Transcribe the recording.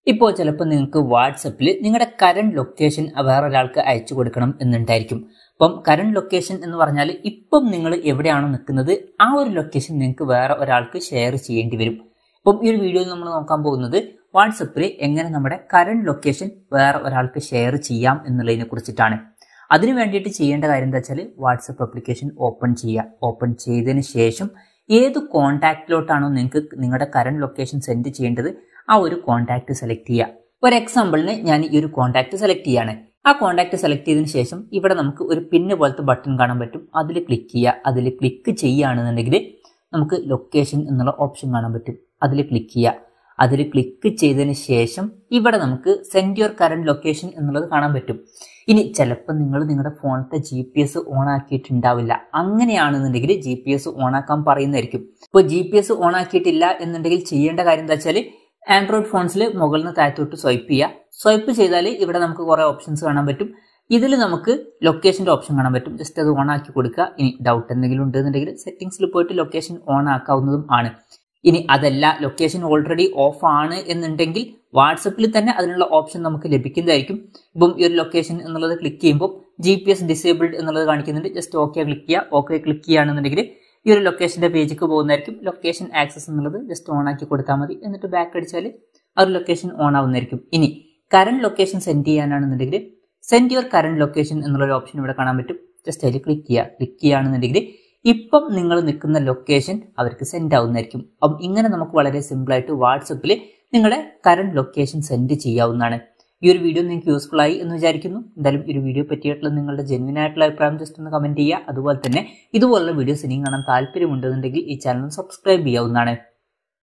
ഇപ്പോൾ ചിലപ്പോൾ നിങ്ങൾക്ക് വാട്സപ്പിൽ നിങ്ങളുടെ കറണ്ട് ലൊക്കേഷൻ വേറൊരാൾക്ക് അയച്ചു കൊടുക്കണം എന്നുണ്ടായിരിക്കും. അപ്പം കറണ്ട് ലൊക്കേഷൻ എന്ന് പറഞ്ഞാൽ ഇപ്പം നിങ്ങൾ എവിടെയാണോ നിൽക്കുന്നത് ആ ഒരു ലൊക്കേഷൻ നിങ്ങൾക്ക് വേറെ ഒരാൾക്ക് ഷെയർ ചെയ്യേണ്ടി വരും. അപ്പം ഈ ഒരു വീഡിയോയിൽ നമ്മൾ നോക്കാൻ പോകുന്നത് വാട്സപ്പിൽ എങ്ങനെ നമ്മുടെ കറണ്ട് ലൊക്കേഷൻ വേറെ ഒരാൾക്ക് ഷെയർ ചെയ്യാം എന്നുള്ളതിനെ കുറിച്ചിട്ടാണ്. അതിന് വേണ്ടിയിട്ട് ചെയ്യേണ്ട കാര്യം എന്താ വെച്ചാൽ വാട്സപ്പ് ആപ്ലിക്കേഷൻ ഓപ്പൺ ചെയ്യുക. ഓപ്പൺ ചെയ്തതിന് ശേഷം ഏത് കോൺടാക്റ്റിലോട്ടാണോ നിങ്ങൾക്ക് നിങ്ങളുടെ കറണ്ട് ലൊക്കേഷൻ സെൻഡ് ചെയ്യേണ്ടത് ആ ഒരു കോൺടാക്റ്റ് സെലക്ട് ചെയ്യുക. ഒരു എക്സാമ്പിളിന് ഞാൻ ഈ ഒരു കോൺടാക്റ്റ് സെലക്ട് ചെയ്യാണ്. ആ കോൺടാക്റ്റ് സെലക്ട് ചെയ്തതിന് ശേഷം ഇവിടെ നമുക്ക് ഒരു പിന്ന് പോലത്തെ ബട്ടൺ കാണാൻ പറ്റും. അതിൽ ക്ലിക്ക് ചെയ്യുക. അതിൽ ക്ലിക്ക് ചെയ്യുകയാണെന്നുണ്ടെങ്കിൽ നമുക്ക് ലൊക്കേഷൻ എന്നുള്ള ഓപ്ഷൻ കാണാൻ പറ്റും. അതിൽ ക്ലിക്ക് ചെയ്യുക. അതിൽ ക്ലിക്ക് ചെയ്തതിന് ശേഷം ഇവിടെ നമുക്ക് സെൻഡ് യുവർ കറണ്ട് ലൊക്കേഷൻ എന്നുള്ളത് കാണാൻ പറ്റും. ഇനി ചിലപ്പോൾ നിങ്ങൾ നിങ്ങളുടെ ഫോണിലത്തെ GPS ഓൺ ആക്കിയിട്ടുണ്ടാവില്ല. അങ്ങനെയാണെന്നുണ്ടെങ്കിൽ GPS ഓൺ ആക്കാൻ പറയുന്നതായിരിക്കും. ഇപ്പോൾ GPS ഓൺ ആക്കിയിട്ടില്ല എന്നുണ്ടെങ്കിൽ ചെയ്യേണ്ട കാര്യം എന്താ വെച്ചാൽ ആൻഡ്രോയിഡ് ഫോൺസിൽ മുകളിൽ നിന്ന് താഴത്തോട്ട് സ്വൈപ്പ് ചെയ്യുക. സ്വൈപ്പ് ചെയ്താൽ ഇവിടെ നമുക്ക് കുറേ ഓപ്ഷൻസ് കാണാൻ പറ്റും. ഇതിൽ നമുക്ക് ലൊക്കേഷൻ്റെ ഓപ്ഷൻ കാണാൻ പറ്റും. ജസ്റ്റ് അത് ഓൺ ആക്കി കൊടുക്കുക. ഇനി ഡൗട്ട് എന്തെങ്കിലും ഉണ്ടെന്നുണ്ടെങ്കിൽ സെറ്റിംഗ്സിൽ പോയിട്ട് ലൊക്കേഷൻ ഓൺ ആക്കാവുന്നതും ആണ്. ഇനി അതല്ല ലൊക്കേഷൻ ഓൾറെഡി ഓഫ് ആണ് എന്നുണ്ടെങ്കിൽ വാട്സപ്പിൽ തന്നെ അതിനുള്ള ഓപ്ഷൻ നമുക്ക് ലഭിക്കുന്നതായിരിക്കും. ഇപ്പം ഈ ഒരു ലൊക്കേഷൻ എന്നുള്ളത് ക്ലിക്ക് ചെയ്യുമ്പോൾ GPS ഡിസേബിൾഡ് എന്നുള്ളത് കാണിക്കുന്നുണ്ട്. ജസ്റ്റ് ഓക്കെ ക്ലിക്ക് ചെയ്യുക. ഓക്കെ ക്ലിക്ക് ചെയ്യുകയാണെന്നുണ്ടെങ്കിൽ ഈ ഒരു ലൊക്കേഷൻ്റെ പേജിലേക്ക് പോകുന്നതായിരിക്കും. ലൊക്കേഷൻ ആക്സസ് എന്നുള്ളത് ജസ്റ്റ് ഓൺ ആക്കി കൊടുത്താൽ മതി. എന്നിട്ട് ബാക്ക് അടിച്ചാൽ ആ ഒരു ലൊക്കേഷൻ ഓൺ ആവുന്നതായിരിക്കും. ഇനി കറണ്ട് ലൊക്കേഷൻ സെൻഡ് ചെയ്യാനാണെന്നുണ്ടെങ്കിൽ സെൻഡ് യുവർ കറണ്ട് ലൊക്കേഷൻ എന്നുള്ളൊരു ഓപ്ഷൻ ഇവിടെ കാണാൻ പറ്റും. ജസ്റ്റ് അതിൽ ക്ലിക്ക് ചെയ്യുക. ക്ലിക്ക് ചെയ്യുകയാണെന്നുണ്ടെങ്കിൽ ഇപ്പം നിങ്ങൾ നിൽക്കുന്ന ലൊക്കേഷൻ അവർക്ക് സെൻഡ് ആവുന്നതായിരിക്കും. അപ്പം ഇങ്ങനെ നമുക്ക് വളരെ സിമ്പിളായിട്ട് വാട്സപ്പിൽ നിങ്ങളുടെ കറണ്ട് ലൊക്കേഷൻ സെൻഡ് ചെയ്യാവുന്നതാണ്. ഈ ഒരു വീഡിയോ നിങ്ങൾക്ക് യൂസ്ഫുൾ ആയി എന്ന് വിചാരിക്കുന്നു. എന്തായാലും ഈ ഒരു വീഡിയോ പറ്റിയിട്ടുള്ള നിങ്ങളുടെ ജെന്വിൻ ആയിട്ടുള്ള അഭിപ്രായം ജസ്റ്റ് ഒന്ന് കമൻറ്റ് ചെയ്യുക. അതുപോലെ തന്നെ ഇതുപോലുള്ള വീഡിയോസ് ഇനിയും കാണാൻ താല്പര്യമുണ്ടെന്നുണ്ടെങ്കിൽ ഈ ചാനൽ സബ്സ്ക്രൈബ് ചെയ്യാവുന്നതാണ്.